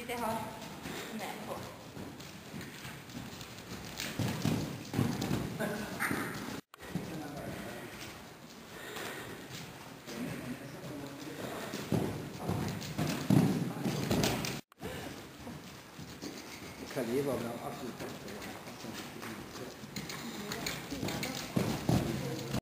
det har med på. Kaliber var absolut bättre.